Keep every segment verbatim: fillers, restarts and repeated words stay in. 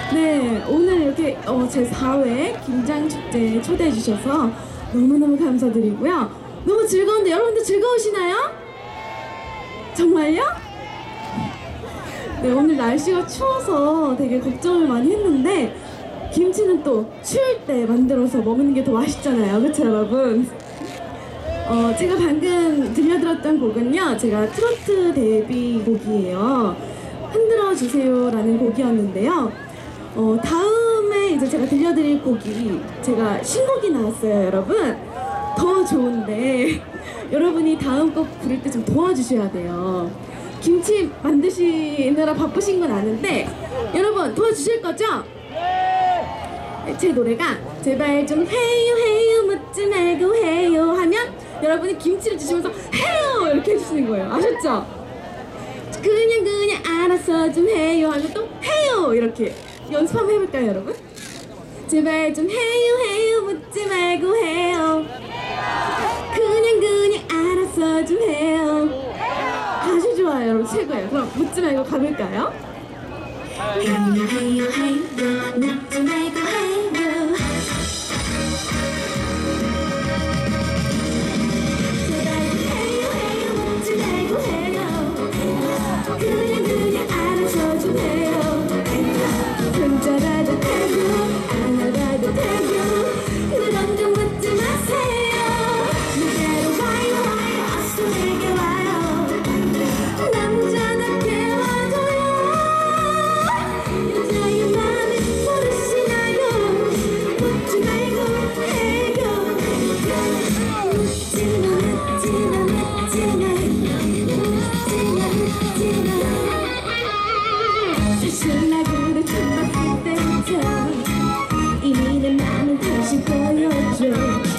네, 오늘 이렇게 어, 제사 회 김장축제에 초대해 주셔서 너무너무 감사드리고요. 너무 즐거운데 여러분들 즐거우시나요? 정말요? 네, 오늘 날씨가 추워서 되게 걱정을 많이 했는데 김치는 또 추울 때 만들어서 먹는 게 더 맛있잖아요. 그쵸 여러분? 어, 제가 방금 들려드렸던 곡은요, 제가 트로트 데뷔곡이에요. 흔들어 주세요라는 곡이었는데요. 어, 다음에 이제 제가 들려드릴 곡이 제가 신곡이 나왔어요, 여러분. 더 좋은데 여러분이 다음 곡 부를 때 좀 도와주셔야 돼요. 김치 만드시느라 바쁘신 건 아는데 여러분 도와주실 거죠? 제 노래가 제발 좀 해요 해요 묻지 말고 해요 하면 여러분이 김치를 드시면서 해요 이렇게 해주시는 거예요. 아셨죠? 그냥 그냥 알아서 좀 해요 하면 또 해요 이렇게 연습 한번 해볼까요 여러분? 제발 좀 해요 해요 묻지 말고 해요 그냥 그냥 알아서 좀 해요. 아주 좋아요 여러분 최고예요. 그럼 묻지 말고 가볼까요? 해요 해요 해요 묻지 말고 해요 그냥 그냥 알아서 좀 해요. 혼자라도 되고 안 알아도 되고 그런 거 묻지 마세요. 내게로 와요 와요 어서 내게 와요. 남자답게 와줘요. 여자의 맘을 모르시나요. 묻지 말고 해요. 묻지 마 묻지 마 묻지 마 신나그를 춤박을 때부터 이미 내 맘은 다시 보여줘.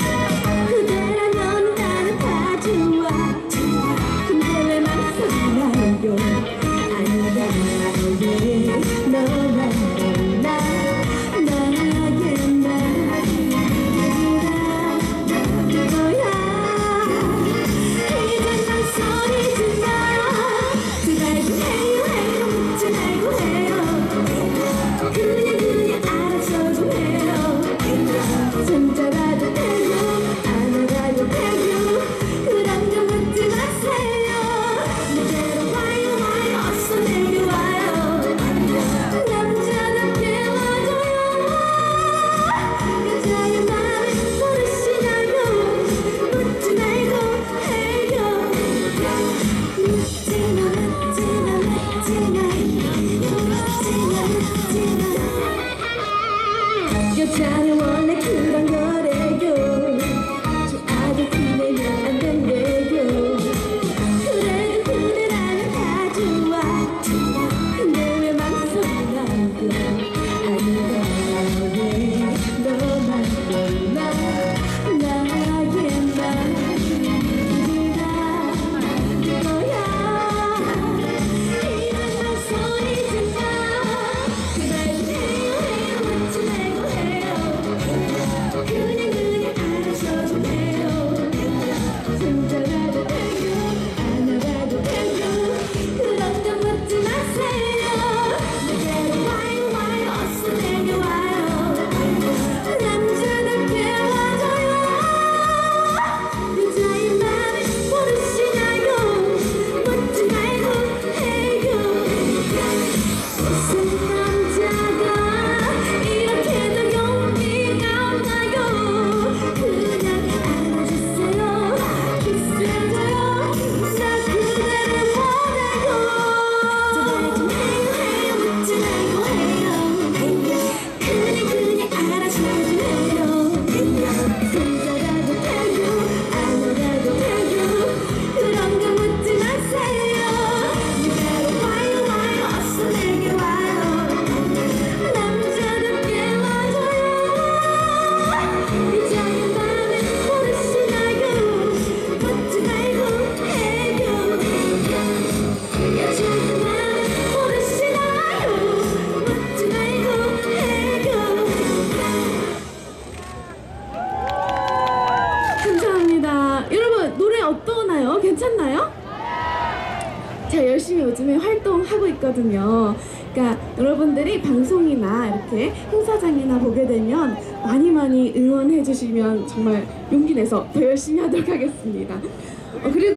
그대라면 나는 다 좋아. 근데 왜 망설이나요. 아니다 왜 너만 몰라 나에게 말이라 거야. 이젠 망설이지 마. 제발 좀 해요 해요 묻지 말고 해요. 그냥 그냥 알아서 좀 해요. 손잡아도 되고 안 알아도 되고 그런 거 묻지 마세요. 내게로 와요 와요 어서 내게 와요. 남자답게 와줘요. 여자의 맘을 모르시나요. 묻지 말고 해요. 묻지 마 묻지 마 묻지 마 여자는 원래 그런 거래요. 저 아들 티내면 안 된대요. 그래도 그대라면 다 좋아. 근데 왜 망설이나요. 아니다 왜 너만 몰라 나의 말이라 거야. 이젠 망설이지 마. 제발 좀 해요 해요 묻지 말고 해요. 그냥 그냥 알아서 좀 해요. 손잡아도 되고 안 알아도 되고 그런 거 묻지 마세요. 내게로 와요 와요 어서 내게 와요. 남자답게 와줘요. 여자의 맘을 모르시나요. 묻지 말고 해요. 무슨 남자가 이렇게도 용기가 없나요. 그냥 안아주세요. 키스해줘요. 나 그대를 원해요. 제발 좀 해요 해요 묻지 말고 해요. 그냥 그냥 알아서 좀 해요. 손잡아도 되고 안 알아도 되고 그런 거 묻지 마세요. 내게로 와요 와요 어서 내게 와요. 남자답게 와줘요. 여자의 맘을 모르시나요. 묻지 말고 해요. 여자의 맘을 모르시나요. 묻지 말고 해요. 감사합니다. 여러분 노래 어떠나요? 괜찮나요? 제가 열심히 요즘에 활동하고 있거든요. 그러니까 여러분들이 방송이나 이렇게 행사장이나 보게 되면 많이 많이 응원해 주시면 정말 용기 내서 더 열심히 하도록 하겠습니다. 어, 그리고